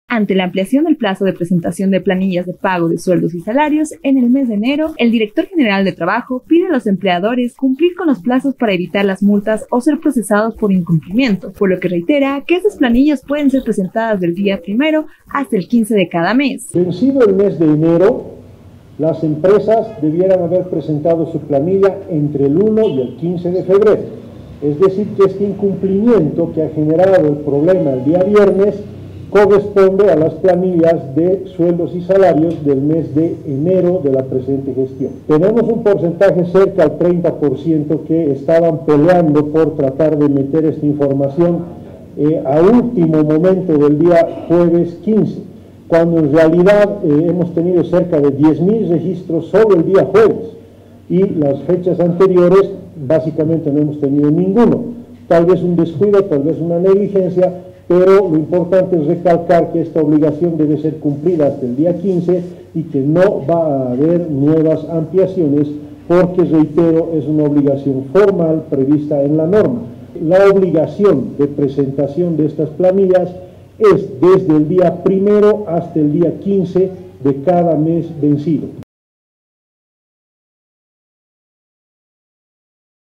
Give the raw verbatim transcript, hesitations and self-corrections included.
Ante la ampliación del plazo de presentación de planillas de pago de sueldos y salarios en el mes de enero, el director general de Trabajo pide a los empleadores cumplir con los plazos para evitar las multas o ser procesados por incumplimiento, por lo que reitera que esas planillas pueden ser presentadas del día primero hasta el quince de cada mes. Vencido el mes de enero, las empresas debieran haber presentado su planilla entre el uno y el quince de febrero. Es decir, que este incumplimiento que ha generado el problema el día viernes corresponde a las planillas de sueldos y salarios del mes de enero de la presente gestión. Tenemos un porcentaje cerca al treinta por ciento que estaban peleando por tratar de meter esta información eh, a último momento del día jueves quince, cuando en realidad eh, hemos tenido cerca de diez mil registros solo el día jueves y las fechas anteriores básicamente no hemos tenido ninguno. Tal vez un descuido, tal vez una negligencia, pero lo importante es recalcar que esta obligación debe ser cumplida hasta el día quince y que no va a haber nuevas ampliaciones porque, reitero, es una obligación formal prevista en la norma. La obligación de presentación de estas planillas es desde el día primero hasta el día quince de cada mes vencido.